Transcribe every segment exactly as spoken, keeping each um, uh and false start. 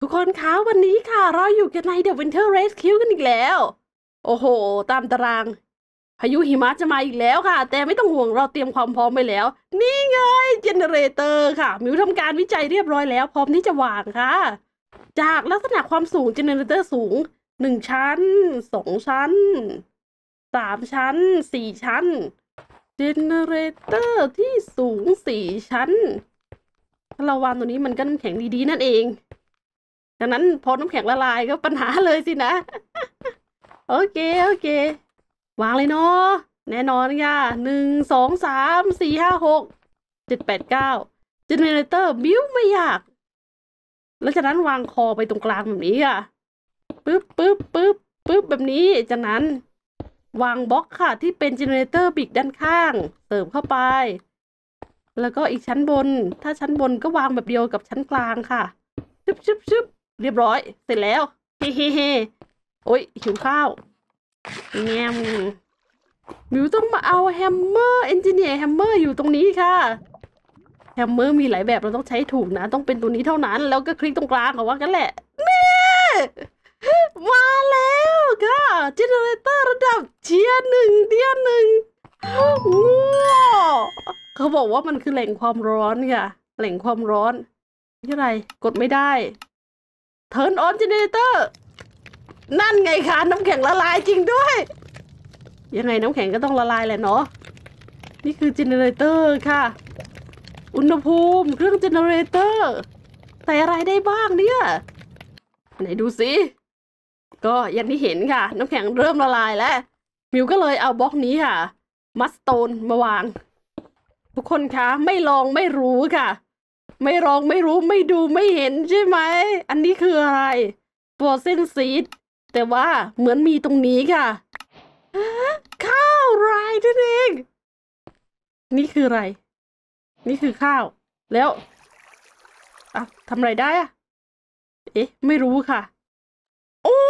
ทุกคนคะวันนี้ค่ะเราอยู่กันใน The Winter Rescue กันอีกแล้วโอ้โหตามตารางพายุหิมะจะมาอีกแล้วค่ะแต่ไม่ต้องห่วงเราเตรียมความพร้อมไปแล้วนี่ไงเจเนเรเตอร์ค่ะมิวทำการวิจัยเรียบร้อยแล้วพร้อมที่จะวางค่ะจากลักษณะความสูงเจเนเรเตอร์สูงหนึ่งชั้นสองชั้นสามชั้นสี่ชั้นเจเนเรเตอร์ที่สูงสี่ชั้นถ้าเราวางตัวนี้มันก็น้ำแข็งดีๆนั่นเองดังนั้นพอน้ำแข็งละลายก็ปัญหาเลยสินะ โอเคโอเควางเลยเนาะแน่นอนค่ะหนึ่งสองสามสี่ห้าหกเจ็ดแปดเก้าเจเนเรเตอร์บิ้วไม่ยากแล้วจากนั้นวางคอไปตรงกลางแบบนี้ค่ะปึ๊บปึ๊บปึ๊บปึ๊บแบบนี้จากนั้นวางบล็อกค่ะที่เป็นเจเนเรเตอร์ปีกด้านข้างเสริมเข้าไปแล้วก็อีกชั้นบนถ้าชั้นบนก็วางแบบเดียวกับชั้นกลางค่ะชึบชึบชึบเรียบร้อยเสร็จแล้วเฮ้เฮ้เฮ้โอ้ยหิวข้าวแง่มมิวต้องมาเอาแฮมเมอร์เอนจิเนียร์แฮมเมอร์อยู่ตรงนี้ค่ะแฮมเมอร์มีหลายแบบเราต้องใช้ถูกนะต้องเป็นตัวนี้เท่านั้นแล้วก็คลิกตรงกลางเอาว่ากันแหละนี่มาแล้วค่ะเจเนเรเตอร์ระดับเทียร์หนึ่งเทียร์หนึ่งว้าวเขาบอกว่ามันคือแหล่งความร้อนค่ะแหล่งความร้อนนี่อะไรกดไม่ได้Turn on generator นั่นไงคะน้ำแข็งละลายจริงด้วยยังไงน้ำแข็งก็ต้องละลายแหละเนาะนี่คือเจเนเรเตอร์ค่ะอุณหภูมิเครื่องเจเนเรเตอร์ใส่อะไรได้บ้างเนี่ยไหนดูสิก็อย่างที่เห็นค่ะน้ำแข็งเริ่มละลายแล้วมิวก็เลยเอาบล็อกนี้ค่ะมัสโตนมาวางทุกคนคะไม่ลองไม่รู้ค่ะไม่ลองไม่รู้ไม่ดูไม่เห็นใช่ไหมอันนี้คืออะไรฟรอเซนซีดแต่ว่าเหมือนมีตรงนี้ค่ะข้าวไรนั่นเองนี่คืออะไรนี่คือข้าวแล้วอ่ะทำอะไรได้อะเอ๊ะไม่รู้ค่ะโอ้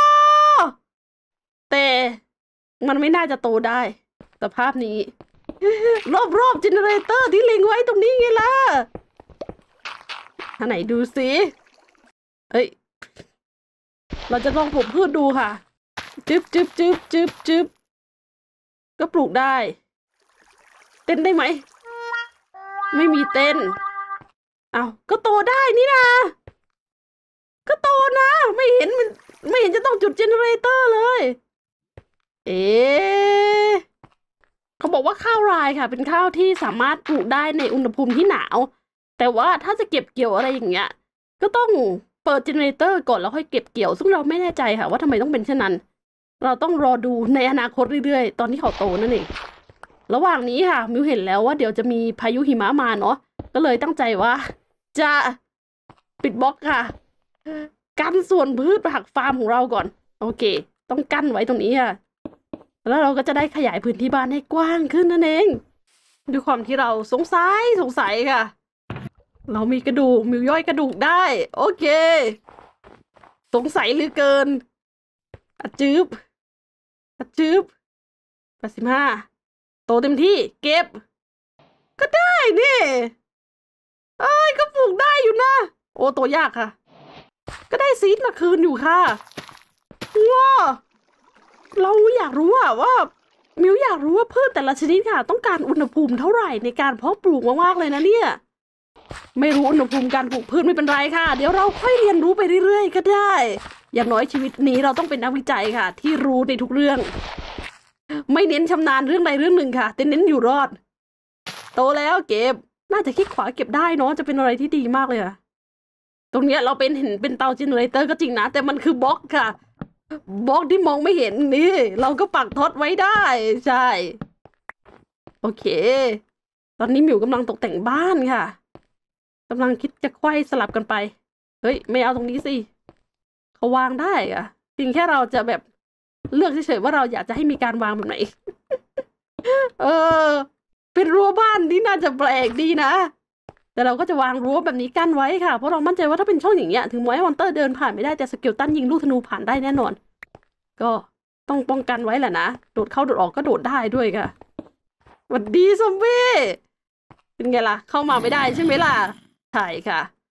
แต่มันไม่น่าจะโตได้สภาพนี้รอบๆเจเนเรเตอร์ที่เล็งไว้ตรงนี้ไงล่ะท่าไหนดูสิเอ้ยเราจะลองปลูกพืชดูค่ะจึ๊บจึ๊บจึ๊บจึ๊บจึ๊บก็ปลูกได้เต้นได้ไหมไม่มีเต้นเอาก็โตได้นี่นะก็โตนะไม่เห็นมันไม่เห็นจะต้องจุดเจเนเรเตอร์เลยเอ๊ะเขาบอกว่าข้าวไรค่ะเป็นข้าวที่สามารถปลูกได้ในอุณหภูมิที่หนาวแต่ว่าถ้าจะเก็บเกี่ยวอะไรอย่างเงี้ยก็ต้องเปิดเจเนเรเตอร์ก่อนแล้วค่อยเก็บเกี่ยวซึ่งเราไม่แน่ใจค่ะว่าทำไมต้องเป็นเช่นนั้นเราต้องรอดูในอนาคตเรื่อยๆตอนที่เขาโตนั่นเองระหว่างนี้ค่ะมิวเห็นแล้วว่าเดี๋ยวจะมีพายุหิมะมาเนาะก็เลยตั้งใจว่าจะปิดบล็อกค่ะกันส่วนพืชผักฟาร์มของเราก่อนโอเคต้องกั้นไว้ตรงนี้ค่ะแล้วเราก็จะได้ขยายพื้นที่บ้านให้กว้างขึ้นนั่นเองด้วยความที่เราสงสัยสงสัยค่ะเรามีกระดูกมิวย่อยกระดูกได้โอเคสงสัยเหลือเกินอะจืบอะจืบแปดสิบห้าโตเต็มที่เก็บก็ได้นี่เอ้ยก็ปลูกได้อยู่นะโอ้โตยากค่ะก็ได้ซีดมาคืนอยู่ค่ะว้าเราอยากรู้อะว่ามิวอยากรู้ว่าพืชแต่ละชนิดค่ะต้องการอุณหภูมิเท่าไหร่ในการเพาะปลูกมากๆเลยนะเนี่ยไม่รู้อุณหภูมิการปลูกพืชไม่เป็นไรค่ะเดี๋ยวเราค่อยเรียนรู้ไปเรื่อยๆก็ได้อย่างน้อยชีวิตนี้เราต้องเป็นนักวิจัยค่ะที่รู้ในทุกเรื่องไม่เน้นชำนาญเรื่องใดเรื่องหนึ่งค่ะแต่เน้นอยู่รอดโตแล้วเก็บน่าจะคลิกขวาเก็บได้เนาะจะเป็นอะไรที่ดีมากเลยอะตรงเนี้ยเราเป็นเห็นเป็นเตาเจเนเรเตอร์ก็จริงนะแต่มันคือบล็อกค่ะบล็อกที่มองไม่เห็นนี่เราก็ปักท็อตไว้ได้ใช่โอเคตอนนี้หมิวกำลังตกแต่งบ้านค่ะกำลังคิดจะไขว้สลับกันไปเฮ้ยไม่เอาตรงนี้สิเขาวางได้อะเพียงแค่เราจะแบบเลือกเฉยๆว่าเราอยากจะให้มีการวางแบบไหน เออเป็นรั้วบ้านที่น่าจะแปลกดีนะแต่เราก็จะวางรั้วแบบนี้กั้นไว้ค่ะเพราะเรามั่นใจว่าถ้าเป็นช่องอย่างเงี้ยถึงแม้มอนเตอร์เดินผ่านไม่ได้แต่สเกลตันยิงลูกธนูผ่านได้แน่นอนก็ต้องป้องกันไว้แหละนะโดดเข้าโดดออกก็โดดได้ด้วยค่ะสวัสดีซอมบี้เป็นไงล่ะเข้ามาไม่ได้ใช่ไหมล่ะใช่ค่ะ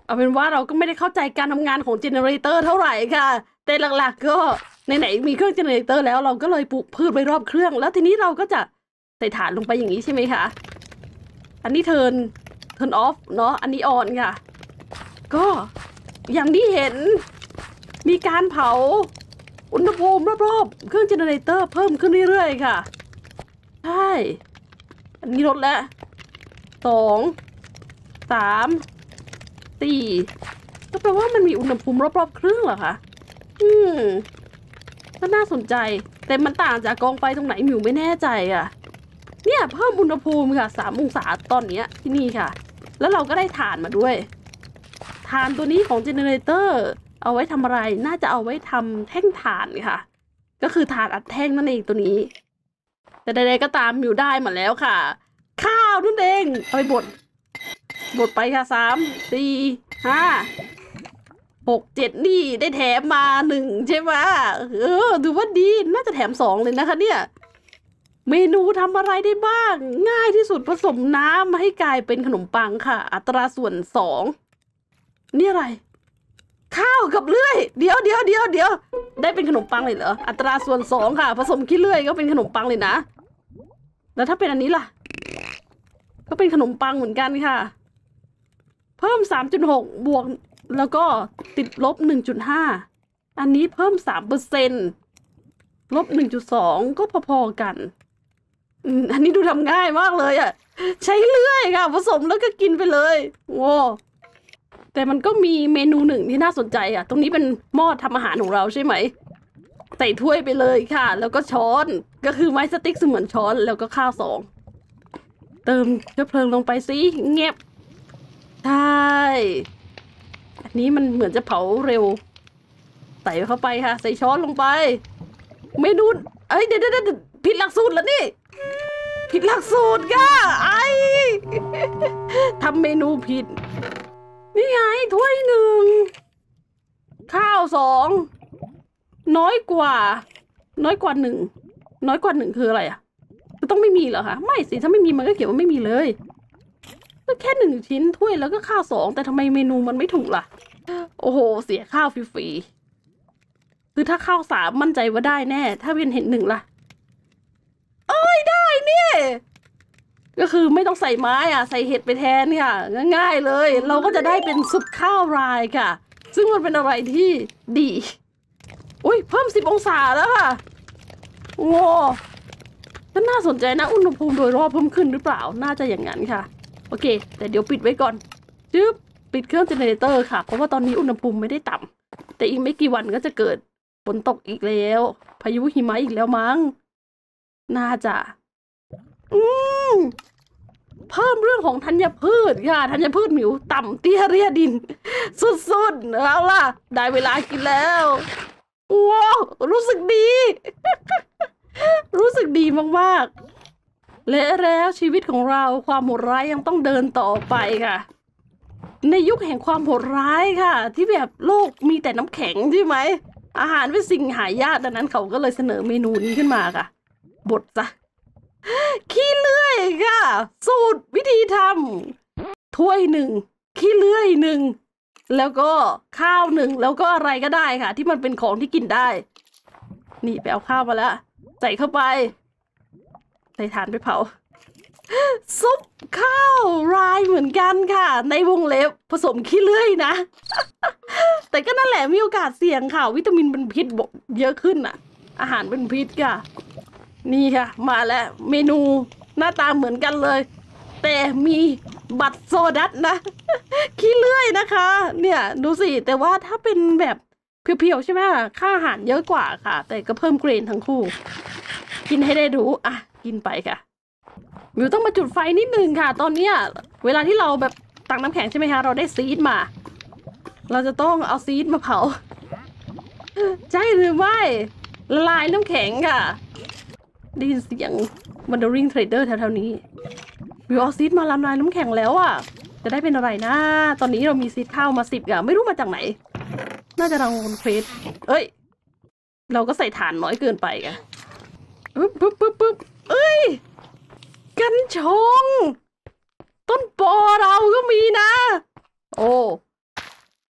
เอาเป็นว่าเราก็ไม่ได้เข้าใจการทำงานของเจเนเรเตอร์เท่าไหร่ค่ะแต่หลักๆก็ไหนๆมีเครื่องเจเนเรเตอร์แล้วเราก็เลยปลูกพืชไปรอบเครื่องแล้วทีนี้เราก็จะใส่ฐานลงไปอย่างนี้ใช่ไหมคะอันนี้เทิร์นเทิร์นออฟเนาะอันนี้ออนค่ะก็อย่างที่เห็นมีการเผาอุณหภูมิรอบๆเครื่องเจเนเรเตอร์เพิ่มขึ้นเรื่อยๆค่ะใช่อันนี้ลดแล้วสองสามสี่ก็แปลว่ามันมีอุณหภูมิรอบๆเครื่องเหรอคะอืมก็น่าสนใจแต่มันต่างจากกองไฟตรงไหนมิวไม่แน่ใจอ่ะเนี่ยเพิ่มอุณหภูมิค่ะสามองศาตอนเนี้ยที่นี่ค่ะแล้วเราก็ได้ถ่านมาด้วยถ่านตัวนี้ของเจเนเรเตอร์เอาไว้ทำอะไรน่าจะเอาไว้ทำแท่งถ่านค่ะก็คือถ่านอัดแท่งนั่นเองตัวนี้แต่ใดๆก็ตามมิวได้มาแล้วค่ะข้าวนั่นเองเอาไปบดบดไปค่ะสามสี่ห้าหกเจ็ดนี่ได้แถมมาหนึ่งใช่ไหมเออดูว่าดีน่าจะแถมสองเลยนะคะเนี่ยเมนูทำอะไรได้บ้างง่ายที่สุดผสมน้ำให้กลายเป็นขนมปังค่ะอัตราส่วนสองนี่อะไรข้าวกับเลื่อยเดี๋ยวเดี๋ยวเดี๋ยวเดี๋ยวได้เป็นขนมปังเลยเหรออัตราส่วนสองค่ะผสมขี้เลื่อยก็เป็นขนมปังเลยนะแล้วถ้าเป็นอันนี้ล่ะก็เป็นขนมปังเหมือนกันค่ะเพิ่ม สามจุดหก บวกแล้วก็ติดลบ หนึ่งจุดห้า อันนี้เพิ่ม สามเปอร์เซ็นต์ ลบ หนึ่งจุดสอง ก็พอๆกันอันนี้ดูทำง่ายมากเลยอ่ะใช้เลื่อยค่ะผสมแล้วก็กินไปเลยโว้แต่มันก็มีเมนูหนึ่งที่น่าสนใจอ่ะตรงนี้เป็นหม้อทำอาหารของเราใช่ไหมใส่ถ้วยไปเลยค่ะแล้วก็ช้อนก็คือไม้สติ๊กเสมือนช้อนแล้วก็ข้าวสองเติมเชื้อเพลิงลงไปสิเงียบใช่อันนี้มันเหมือนจะเผาเร็วใส่เข้าไปค่ะใส่ช้อนลงไปเมนูเอ้ยเดี๋ยวเดี๋ยวผิดหลักสูตรแล้วนี่ผิดหลักสูตรค่ะไอทำเมนูผิดนี่ไงถ้วยหนึ่งข้าวสองน้อยกว่าน้อยกว่าหนึ่งน้อยกว่าหนึ่งคืออะไรอ่ะคือต้องไม่มีเหรอคะไม่สิถ้าไม่มีมันก็เขียนว่าไม่มีเลยก็แค่หนึ่งชิ้นถ้วยแล้วก็ข้าวสองแต่ทำไมเมนูมันไม่ถูกล่ะโอ้โหเสียข้าวฟรีๆคือถ้าข้าวสามมั่นใจว่าได้แน่ถ้าเป็นเห็นหนึ่งล่ะเอ้ยได้เนี่ยก็คือไม่ต้องใส่ไม้อ่ะใส่เห็ดไปแทนค่ะง่ายๆเลยเราก็จะได้เป็นซุปข้าวรายค่ะซึ่งมันเป็นอะไรที่ดีอุ้ยเพิ่มสิบองศาแล้วค่ะโง่ก็น่าสนใจนะอุณหภูมิโดยรอบเพิ่มขึ้นหรือเปล่าน่าจะอย่างนั้นค่ะโอเคแต่เดี๋ยวปิดไว้ก่อนจึ๊บปิดเครื่องเจเนเรเตอร์ค่ะเพราะว่าตอนนี้อุณหภูมิไม่ได้ต่ำแต่อีกไม่กี่วันก็จะเกิดฝนตกอีกแล้วพายุหิมะอีกแล้วมั้งน่าจะอืมเพิ่มเรื่องของธัญพืชค่ะธัญพืชหมิวต่ำเตี้ยเรียดินสุดๆเอาล่ะได้เวลากินแล้วว้าวรู้สึกดี รู้สึกดีมากๆและแล้วชีวิตของเราความโหดร้ายยังต้องเดินต่อไปค่ะในยุคแห่งความโหดร้ายค่ะที่แบบโลกมีแต่น้ำแข็งใช่ไหมอาหารเป็นสิ่งหายากดังนั้นเขาก็เลยเสนอเมนูนี้ขึ้นมาค่ะบดจ้ะขี้เลื่อยค่ะสูตรวิธีทำถ้วยหนึ่งขี้เลื่อยหนึ่งแล้วก็ข้าวหนึ่งแล้วก็อะไรก็ได้ค่ะที่มันเป็นของที่กินได้นี่ไปเอาข้าวมาแล้วใส่เข้าไปใส่ถ่านไปเผาซุปข้าวรายเหมือนกันค่ะในวงเล็บผสมขี้เลื่อยนะ แต่ก็นั่นแหละมีโอกาสเสี่ยงค่ะวิตามินเป็นพิษเยอะขึ้นอ่ะอาหารเป็นพิษค่ะนี่ค่ะมาแล้วเมนูหน้าตาเหมือนกันเลยแต่มีบัตรโซดัสนะ ขี้เลื่อยนะคะเนี่ยดูสิแต่ว่าถ้าเป็นแบบเพียวๆใช่ไหมค่าอาหารเยอะกว่าค่ะแต่ก็เพิ่มเกรนทั้งคู่กินให้ได้รู้อ่ะกินไปค่ะมิวต้องมาจุดไฟนิดนึงค่ะตอนเนี้ยเวลาที่เราแบบตักน้ำแข็งใช่ไหมคะเราได้ซีดมาเราจะต้องเอาซีดมาเผาใช่หรือไม่ละลายน้ำแข็งค่ะได้ยินเสียงมันดริงเทรดเดอร์แถวๆนี้มิวเอาซีดมาละลายน้ำแข็งแล้วอ่ะจะได้เป็นอะไรนะตอนนี้เรามีซีดข้าวมาสิบอ่ะไม่รู้มาจากไหนน่าจะรางวัลเฟสเอ้ยเราก็ใส่ฐานน้อยเกินไปไงปึ๊บปึ๊บปึ๊บปึ๊บเอ้ยกัญชงต้นปอเราก็มีนะโอ้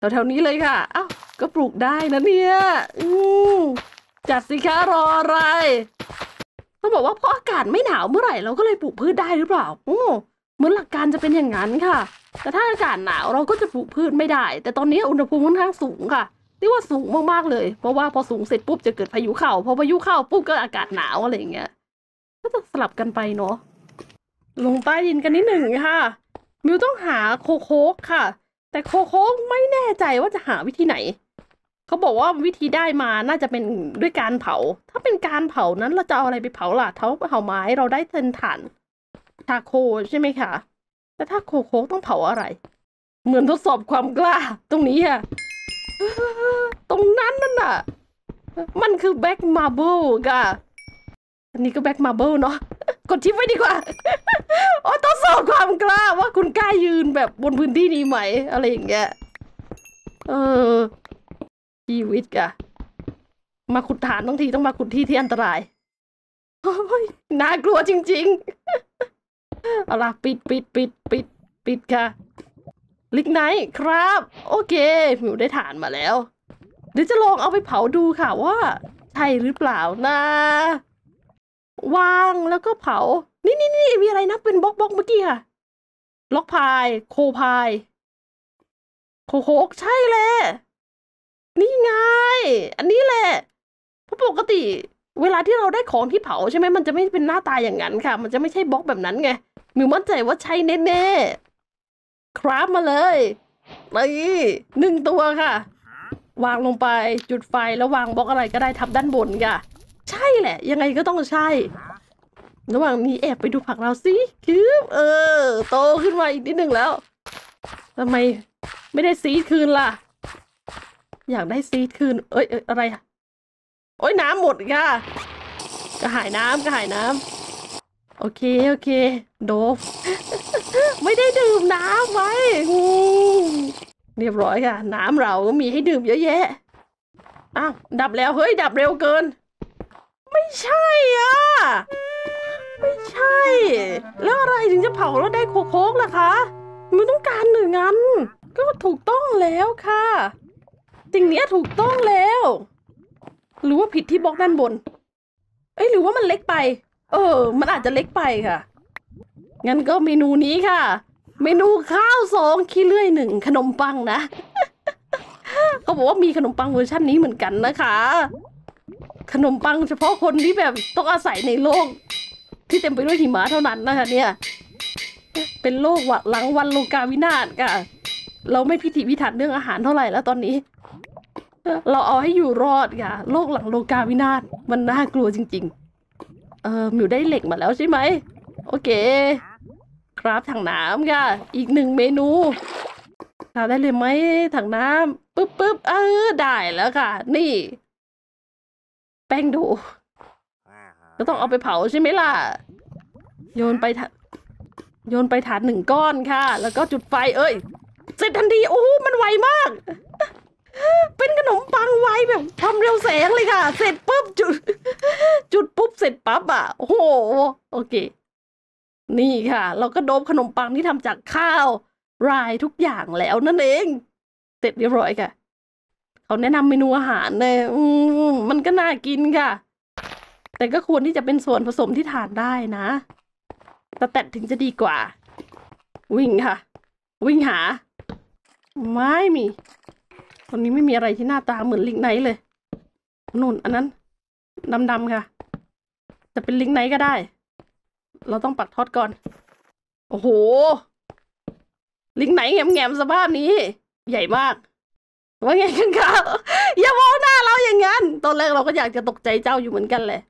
แถวๆนี้เลยค่ะอ้าวก็ปลูกได้นะเนี่ยอืมจัดสิคะรออะไรต้องบอกว่าเพราะอากาศไม่หนาวเมื่อไหร่เราก็เลยปลูกพืชได้หรือเปล่าโอ้เหมือนหลักการจะเป็นอย่างนั้นค่ะแต่ถ้าอากาศหนาวเราก็จะปลูกพืชไม่ได้แต่ตอนนี้อุณหภูมิค่อนข้างสูงค่ะที่ว่าสูงมากๆเลยเพราะว่าพอสูงเสร็จปุ๊บจะเกิดพายุเข้าพอพายุเข้าปุ๊บก็อากาศหนาวอะไรอย่างเงี้ยก็จะสลับกันไปเนาะลงใต้ดินกันนิดหนึ่งค่ะมิวต้องหาโคโค่ค่ะแต่โคโค่ไม่แน่ใจว่าจะหาวิธีไหนเขาบอกว่าวิธีได้มาน่าจะเป็นด้วยการเผาถ้าเป็นการเผานั้นเราจะเอาอะไรไปเผาล่ะเท้าเผาไม้เราได้เทนถ่านชาโคใช่ไหมคะแต่ถ้าโคโค่ต้องเผาอะไรเหมือนทดสอบความกล้าตรงนี้อะตรงนั้นนั่นน่ะมันคือแบ็กมาร์เบิลค่ะอันนี้ก็แบ็กมาร์เบิลเนาะกดทิปไว้ดีกว่าโอ้ทดสอบความกล้าว่าคุณกล้ายืนแบบบนพื้นที่นี้ไหมอะไรอย่างเงี้ยเออชีวิตกะมาขุดฐานทั้งทีต้องมาขุดที่ที่อันตรายโอ้ยน่ากลัวจริงๆเอาล่ะปิดปิดปิดปิดปิดค่ะลิกไนท์ครับโอเคมิวได้ฐานมาแล้วเดี๋ยวจะลองเอาไปเผาดูค่ะว่าใช่หรือเปล่านะวางแล้วก็เผานี่นี่นี่มีอะไรนะเป็นบล็อกบล็อกเมื่อกี้ค่ะล็อกพายโคพายโคโคกใช่เลยนี่ไงอันนี้แหละเพราะปกติเวลาที่เราได้ของที่เผาใช่ไหมมันจะไม่เป็นหน้าตาอย่างนั้นค่ะมันจะไม่ใช่บล็อกแบบนั้นไงมิวมั่นใจว่าใช่แน่ๆครับมาเลยนี่หนึ่งตัวค่ะวางลงไปจุดไฟแล้ววางบล็อกอะไรก็ได้ทับด้านบนค่ะใช่แหละยังไงก็ต้องใช่ระหว่างนี้แอบไปดูผักเราสิคือเออโตขึ้นมาอีกนิดหนึ่งแล้วทำไมไม่ได้ซีดคืนล่ะอยากได้ซีดคืนเอ้ยอะไรอะโอ้ยน้ำหมดค่ะกระหายน้ำกระหายน้ำโอเคโอเคโดบ ไม่ได้ดื่มน้ำไว้เรียบร้อยค่ะน้ำเราก็มีให้ดื่มเยอะแยะอ้าวดับแล้วเฮ้ยดับเร็วเกินไม่ใช่อ่ะไม่ใช่แล้วอะไรถึงจะเผาแล้วได้โคโค่ล่ะคะมันต้องการหนึ่งอันก็ถูกต้องแล้วค่ะสิ่งนี้ถูกต้องแล้วหรือว่าผิดที่บล็อกด้านบนเอ้ยหรือว่ามันเล็กไปเออมันอาจจะเล็กไปค่ะงั้นก็เมนูนี้ค่ะเมนูข้าวสองขี้เลื่อยหนึ่งขนมปังนะ เขาบอกว่ามีขนมปังเวอร์ชันนี้เหมือนกันนะคะขนมปังเฉพาะคนที่แบบต้องอาศัยในโลกที่เต็มไปด้วยหิมะเท่านั้นนะคะเนี่ยเป็นโลกวัดหลังวันโลกาวินาศค่ะเราไม่พิถีพิถันเรื่องอาหารเท่าไหร่แล้วตอนนี้เราเอาให้อยู่รอดค่ะโลกหลังโลกาวินาศมันน่ากลัวจริงๆเออมิวได้เหล็กมาแล้วใช่ไหมโอเคครับถังน้ำค่ะอีกหนึ่งเมนูทำได้เลยไหมถังน้ำปึ๊บปึ๊บเออได้แล้วค่ะนี่แป้งโดก็ต้องเอาไปเผาใช่ไหมล่ะโยนไปโยนไปฐานหนึ่งก้อนค่ะแล้วก็จุดไฟเอ้ยเสร็จทันทีโอ้มันไวมากเป็นขนมปังไวแบบทำเร็วแสงเลยค่ะเสร็จปุ๊บจุดจุดปุ๊บเสร็จปั๊บอ่ะโอ้โหโอเคนี่ค่ะเราก็โดบขนมปังที่ทำจากข้าวรายทุกอย่างแล้วนั่นเองเสร็จเรียบร้อยค่ะเขาแนะนำเมนูอาหารเลยอืมมันก็น่ากินค่ะแต่ก็ควรที่จะเป็นส่วนผสมที่ทานได้นะแต่แต่ถึงจะดีกว่าวิ่งค่ะวิ่งหาไม่มีตอนนี้ไม่มีอะไรที่หน้าตาเหมือนลิงไนท์เลยนู่นอันนั้นดำๆค่ะจะเป็นลิงไนท์ก็ได้เราต้องปักทอดก่อนโอ้โหลิงไนท์แง่มๆสภาพนี้ใหญ่มากว่าไงกันคะอย่ามองหน้าเราอย่างนั้นตอนแรกเราก็อยากจะตกใจเจ้าอยู่เหมือนกันแหละ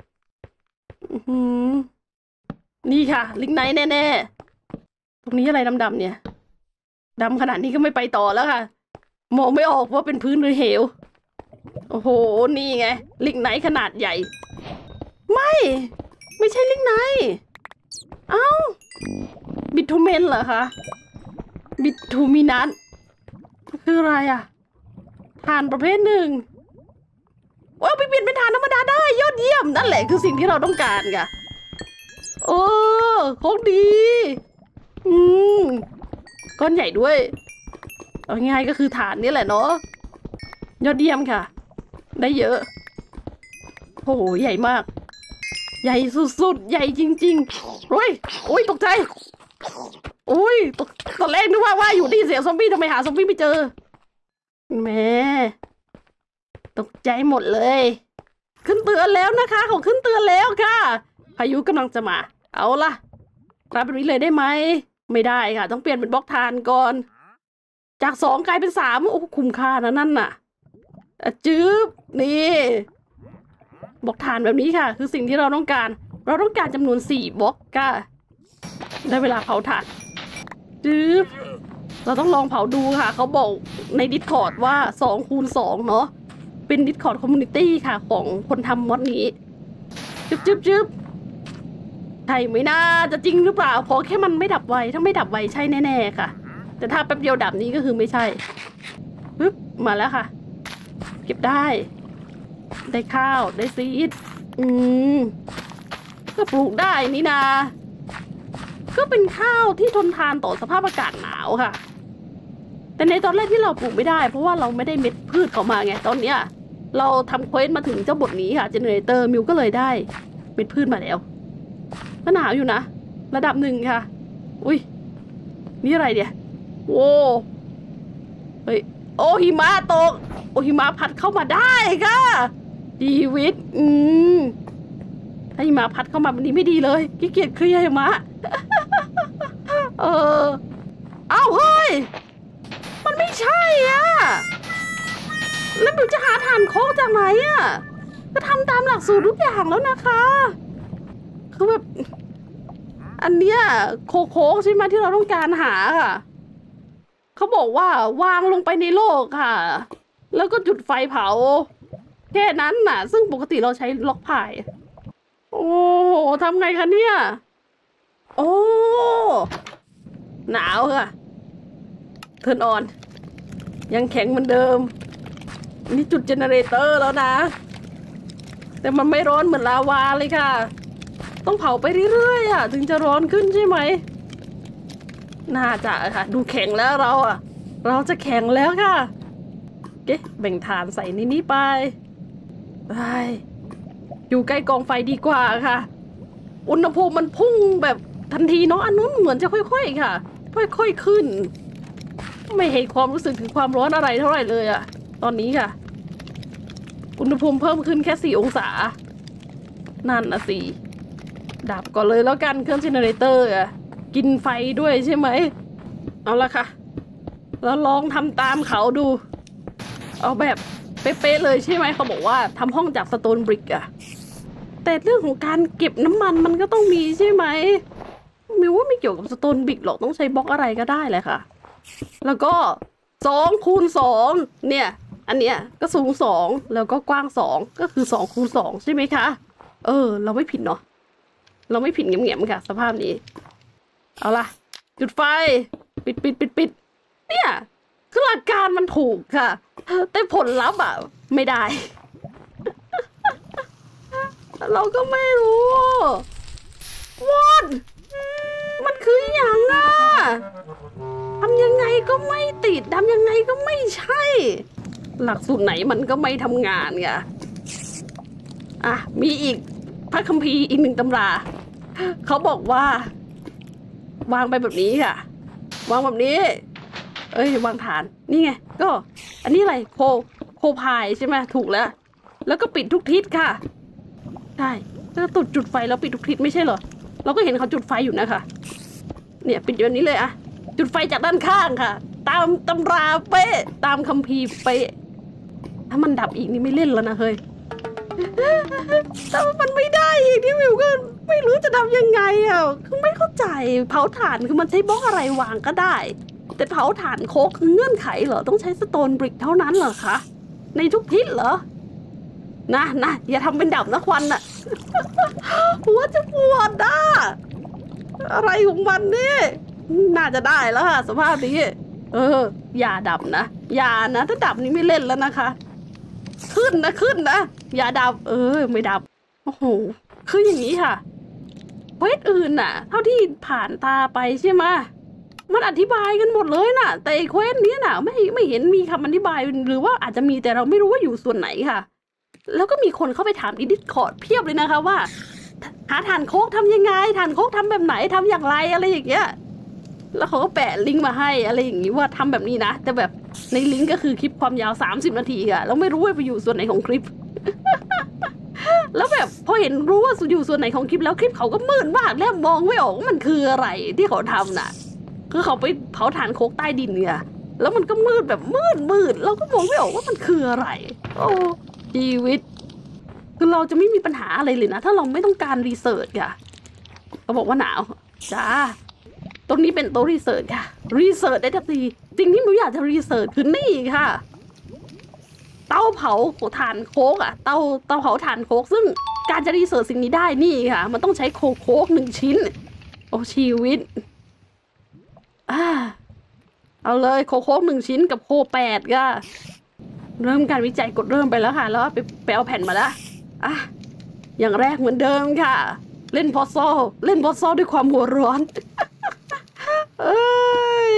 นี่ค่ะลิงไนท์แน่ๆตรงนี้อะไรดำๆเนี่ยดำขนาดนี้ก็ไม่ไปต่อแล้วค่ะมองไม่ออกว่าเป็นพื้นหรือเหวโอ้โหนี่ไงลิงไนท์ขนาดใหญ่ไม่ไม่ใช่ลิงไนท์เอ้าบิทูเมนเหรอคะบิทูมินันคืออะไรอ่ะฐานประเภทหนึ่งว่าไปเปลี่ยนเป็นฐานธรรมดาได้ยอดเยี่ยมนั่นแหละคือสิ่งที่เราต้องการค่ะโอ้โคตรดีอืมก้อนใหญ่ด้วยเอาง่ายก็คือฐานนี่แหละเนาะยอดเยี่ยมค่ะได้เยอะโอ้โหใหญ่มากใหญ่สุดๆใหญ่จริงๆโอ้ยโอ้ยตกใจโอ้ยตกตอนแรกนึกว่าว่าอยู่ที่เสียงซอมบี้ทำไมหาซอมบี้ไม่เจอแม่ตกใจหมดเลยขึ้นเตือนแล้วนะคะเขาขึ้นเตือนแล้วค่ะพายุกำลังจะมาเอาล่ะรับเป็นนี้เลยได้ไหมไม่ได้ค่ะต้องเปลี่ยนเป็นบล็อกทานก่อนจากสองกลายเป็นสามโอ้คุ้มค่านะนั่นน่ะจื๊บนี่บล็อกทานแบบนี้ค่ะคือสิ่งที่เราต้องการเราต้องการจำนวนสี่บล็อกค่ะได้เวลาเผาถ่านจื๊บเราต้องลองเผาดูค่ะเขาบอกใน Discord ว่าสองคูณสองเนาะเป็น Discord Community ค่ะของคนทำมอดนี้จึ๊บจึ๊บจึ๊บใช่ไหมนะจะจริงหรือเปล่าเพราะแค่มันไม่ดับไวถ้าไม่ดับไวใช่แน่ๆค่ะแต่ถ้าแป๊บเดียวดับนี้ก็คือไม่ใช่ปึ๊บมาแล้วค่ะเก็บได้ได้ข้าวได้ซีดอืมก็ปลูกได้นี่นาก็เป็นข้าวที่ทนทานต่อสภาพอากาศหนาวค่ะแต่ในตอนแรกที่เราปลูกไม่ได้เพราะว่าเราไม่ได้เม็ดพืชเขามาไงตอนเนี้ยเราทำเควสมาถึงเจ้าบทนี้ค่ะเจเนเรเตอร์มิวก็เลยได้เม็ดพืชมาแล้วก็หนาวอยู่นะระดับหนึ่งค่ะอุ้ยนี่อะไรเนี่ยโว้เฮ้ยโอหิมะตกโอหิมะพัดเข้ามาได้ค่ะชีวิตอืมถ้าหิมะพัดเข้ามาแบบนี้ไม่ดีเลยขี้เกียจเคลียร์หิมะเออเอ้าเฮ้ยมันไม่ใช่อ่ะแล้วมิวจะหาฐานโค้งจากไหนอ่ะก็ทำตามหลักสูตรทุกอย่างแล้วนะคะคือแบบอันเนี้ยโค้งใช่ไหมที่เราต้องการหาค่ะเขาบอกว่าวางลงไปในโลกค่ะแล้วก็จุดไฟเผาแค่นั้นน่ะซึ่งปกติเราใช้ล็อกพายโอ้โหทำไงคะเนี่ยโอ้หนาวค่ะเทิร์นออนยังแข็งเหมือนเดิมนี่จุดเจเนเรเตอร์แล้วนะแต่มันไม่ร้อนเหมือนลาวาเลยค่ะต้องเผาไปเรื่อยๆอ่ะถึงจะร้อนขึ้นใช่ไหมน่าจะค่ะดูแข็งแล้วเราอ่ะเราจะแข็งแล้วค่ะเก๊แบ่งฐานใส่ในนี้ไปไปอยู่ใกล้กองไฟดีกว่าค่ะอุณหภูมิมันพุ่งแบบทันทีเนาะอันนู้นเหมือนจะค่อยๆค่ะค่อยๆขึ้นไม่เห็นความรู้สึกถึงความร้อนอะไรเท่าไหร่เลยอะตอนนี้ค่ะอุณหภูมิเพิ่มขึ้นแค่สี่องศานั่นนะสิดับก่อนเลยแล้วกันเครื่องเจเนเรเตอร์อะกินไฟด้วยใช่ไหมเอาละค่ะแล้วลองทำตามเขาดูเอาแบบเป๊ะๆเลยใช่ไหมเขาบอกว่าทำห้องจากสโตนบริกอะแต่เรื่องของการเก็บน้ำมันมันก็ต้องมีใช่ไหมมิวว่าไม่เกี่ยวกับสโตนบริกหรอกต้องใช้บล็อกอะไรก็ได้แหละค่ะแล้วก็สองคูณสองเนี่ยอันเนี้ยก็สูงสองแล้วก็กว้างสองก็คือสองคูณสองใช่ไหมคะเออเราไม่ผิดเนาะเราไม่ผิดเงียบๆค่ะสภาพนี้เอาล่ะจุดไฟปิดปิดปิดปิดเนี่ยคือหลักการมันถูกค่ะแต่ผลลัพธ์อ่ะไม่ได้ เราก็ไม่รู้วอดมันคืออย่างอ่ะทำยังไงก็ไม่ติดทำยังไงก็ไม่ใช่หลักสูตรไหนมันก็ไม่ทำงานไงอ่ะมีอีกพระคัมภีร์อีกหนึ่งตำราเขาบอกว่าวางไปแบบนี้ค่ะวางแบบนี้เอ้ยวางฐานนี่ไงก็อันนี้อะไรโคโคพายใช่ไหมถูกแล้วแล้วก็ปิดทุกทิศค่ะใช่แล้วตุดจุดไฟแล้วปิดทุกทิศไม่ใช่เหรอเราก็เห็นเขาจุดไฟอยู่นะคะเนี่ยปิดแบบนี้เลยอะจุดไฟจากด้านข้างค่ะตามตำราเป๊ะตามคัมภีร์เป๊ะถ้ามันดับอีกนี่ไม่เล่นแล้วนะเฮ้ยแต่มันไม่ได้อีกที่มิวก็ไม่รู้จะทำยังไงอ่ะคือไม่เข้าใจเผาถ่านคือมันใช้บล็อกอะไรวางก็ได้แต่เผาถ่านโคกคือเงื่อนไขเหรอต้องใช้สโตนบริกเท่านั้นเหรอคะในทุกทิศเหรอนะนะอย่าทำเป็นดับนะควันน่ะหัวจะปวดอ่ะอะไรของมันนี่น่าจะได้แล้วค่ะสภาพนี้เอออย่าดับนะอย่านะถ้าดับนี้ไม่เล่นแล้วนะคะขึ้นนะขึ้นนะอย่าดับเออไม่ดับโอ้โหคืออย่างนี้ค่ะเวทอื่นน่ะเท่าที่ผ่านตาไปใช่ไหมมันอธิบายกันหมดเลยน่ะแต่ไอ้เควสนี้น่ะไม่ไม่เห็นมีคำอธิบายหรือว่าอาจจะมีแต่เราไม่รู้ว่าอยู่ส่วนไหนค่ะแล้วก็มีคนเข้าไปถามใน Discord เพียบเลยนะคะว่าหาถ่านโคกทำยังไงถ่านโคกทำแบบไหนทำอย่างไรอะไรอย่างเงี้ยแล้วเขาก็แปะลิงก์มาให้อะไรอย่างงี้ว่าทำแบบนี้นะแต่แบบในลิงก์ก็คือคลิปความยาวสามสิบนาทีค่ะแล้วไม่รู้ว่าไปอยู่ส่วนไหนของคลิป แล้วแบบพอเห็นรู้ว่าอยู่ส่วนไหนของคลิปแล้วคลิปเขาก็มืดมากแล้วมองไม่ออกว่ามันคืออะไรที่เขาทำน่ะคือเขาไปเผาถ่านโคกใต้ดินเนี่ยแล้วมันก็มืดแบบมืดมืดเราก็มองไม่ออกว่ามันคืออะไรโอ้ชีวิตคือเราจะไม่มีปัญหาอะไรเลยนะถ้าเราไม่ต้องการรีเสิร์ชค่ะเขาบอกว่าหนาวจ้าตรงนี้เป็นโต๊ะรีเสิร์ชค่ะรีเสิร์ชได้ทันทีจริงที่มิวอยากจะรีเสิร์ชคือนี่ค่ะเตาเผาถ่านโคกอะเตาเตาเผาถ่านโคกซึ่งการจะรีเสิร์ชสิ่งนี้ได้นี่ค่ะมันต้องใช้โคโคกหนึ่งชิ้นโอ้ชีวิตอ่าเอาเลยโคโคกหนึ่งชิ้นกับโคแปดค่ะเริ่มการวิจัยกดเริ่มไปแล้วค่ะแล้วไปไปเอาแผ่นมาแล้วอ่ะอย่างแรกเหมือนเดิมค่ะเล่นพอซอลเล่นพอซอลด้วยความหัวร้อนเอ้ย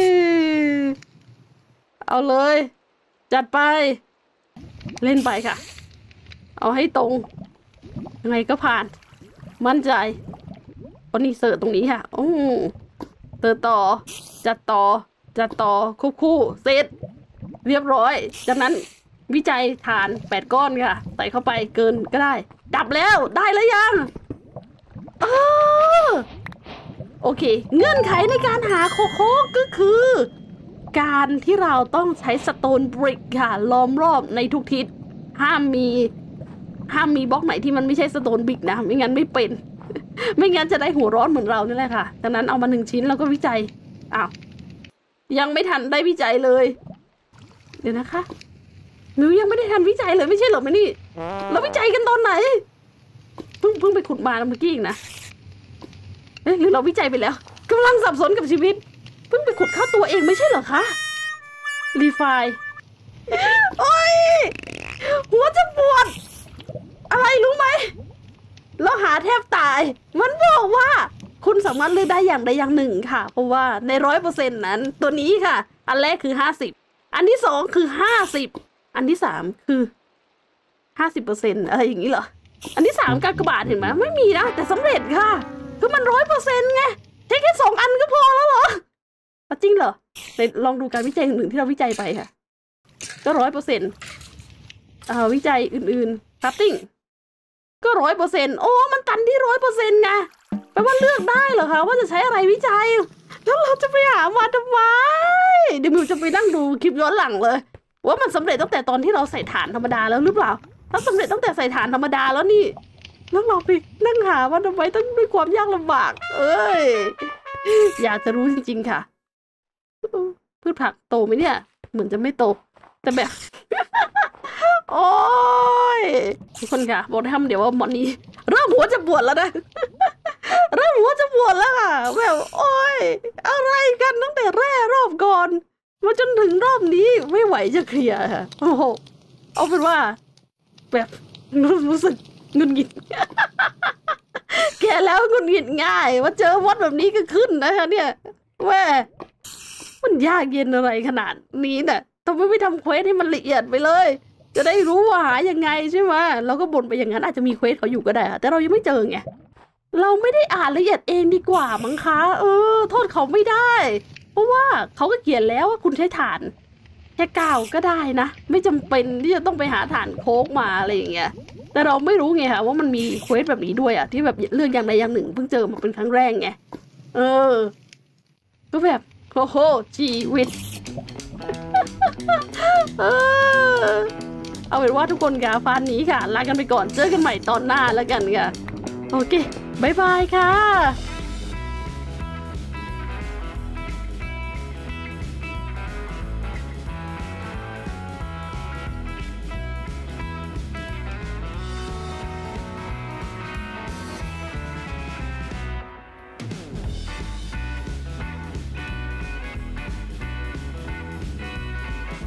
เอาเลยจัดไปเล่นไปค่ะเอาให้ตรงยังไงก็ผ่านมั่นใจวันนี้เสิร์ฟตรงนี้ค่ะอือเติร์ต่อจัดต่อจัดต่อคู่คู่เสร็จเรียบร้อยจากนั้นวิจัยฐานแปดก้อนค่ะใส่เข้าไปเกินก็ได้ดับแล้วได้แล้วยังเออโอเคเงื่อนไขในการหาโคโค่ก็คือการที่เราต้องใช้สโตนบริกค่ะล้อมรอบในทุกทิศห้ามมีห้ามมีบล็อกไหนที่มันไม่ใช่สโตนบริกนะไม่งั้นไม่เป็นไม่งั้นจะได้หัวร้อนเหมือนเรานี่แหละค่ะดังนั้นเอามาหนึ่งชิ้นแล้วก็วิจัยอ้าวยังไม่ทันได้วิจัยเลยเดี๋ยวนะคะมิวยังไม่ได้ทำวิจัยเลยไม่ใช่เหรอมานี่เราวิจัยกันตอนไหนเพิ่งเพิ่งไปขุดมาเมื่อกี้เองนะเอ๊ะหรือเราวิจัยไปแล้วกำลังสับสนกับชีวิตเพิ่งไปขุดเข้าตัวเองไม่ใช่เหรอคะรีไฟล์โอ้ยหัวจะปวดอะไรรู้ไหมเราหาแทบตายมันบอกว่าคุณสามารถเลือกได้อย่างใดอย่างหนึ่งค่ะเพราะว่าในร้อยเปอร์เซ็นต์นั้นตัวนี้ค่ะอันแรกคือห้าสิบอันที่สองคือห้าสิบอันที่สามคือห้าสิบเปอร์เซ็นต์อะไรอย่างนี้เหรออันที่สามกากบาทเห็นไหมไม่มีนะแต่สำเร็จค่ะคือมันร้อยเปอร์เซ็นต์ไงใช้แค่สองอันก็พอแล้วเหรอจริงเหรอไปลองดูการวิจัยอื่นๆที่เราวิจัยไปค่ะก็ร้อยเปอร์เซ็นต์อ่าวิจัยอื่นๆคัพติ้งก็ร้อยเปอร์เซ็นต์โอ้มันตันที่ร้อยเปอร์เซ็นต์ไงแปลว่าเลือกได้เหรอคะว่าจะใช้อะไรวิจัยแล้วเราจะไปหามาทำไมเดี๋ยวมิวจะไปนั่งดูคลิปย้อนหลังเลยว่ามันสำเร็จตั้งแต่ตอนที่เราใส่ฐานธรรมดาแล้วหรือเปล่าถ้าสำเร็จตั้งแต่ใส่ฐานธรรมดาแล้วนี่แล้วเราไปนั่งหาว่าทำไมต้องด้วยความยากลำบากเอ้ยอยากจะรู้จริงๆค่ะพืชผักโตไหมเนี่ยเหมือนจะไม่โตแต่แบบ โอ้ยทุกคนค่ะบอกทำเดี๋ยวว่าหมอนนี้เริ่มหัวจะปวดแล้วนะ เริ่มหัวจะปวดแล้วค่ะแบบโอ้ยอะไรกันตั้งแต่แรกรอบก่อนมาจนถึงรอบนี้ไม่ไหวจะเคลียร์ค่ะโอ้โหเอาเป็นว่าแบบรู้สึกหงุดหงิด แกแล้วหงุดหงิดง่ายว่าเจอมดแบบนี้ก็ขึ้นนะคะเนี่ยแม่มันยากเย็นอะไรขนาดนี้น่ะทำไมไม่ทำเควสให้มันละเอียดไปเลยจะได้รู้ว่าหายังไงใช่ไหมเราก็บ่นไปอย่างนั้นอาจจะมีเควสเขาอยู่ก็ได้แต่เรายังไม่เจอไงเราไม่ได้อ่านละเอียดเองดีกว่ามั้งคะเออโทษเขาไม่ได้เพราะว่าเขาก็เขียนแล้วว่าคุณใช้ถ่านแค่กาวก็ได้นะไม่จำเป็นที่จะต้องไปหาถ่านโค้กมาอะไรอย่างเงี้ยแต่เราไม่รู้ไงค่ะว่ามันมีเควสแบบนี้ด้วยอ่ะที่แบบเลือกอย่างใดอย่างหนึ่งเพิ่งเจอมาเป็นครั้งแรกไงเออก็แบบโอ้โหชีวิต เออเอาเป็นว่าทุกคนค่ะฟานนี้ค่ะลากันไปก่อนเจอกันใหม่ตอนหน้าแล้วกันค่ะโอเคบายบายค่ะ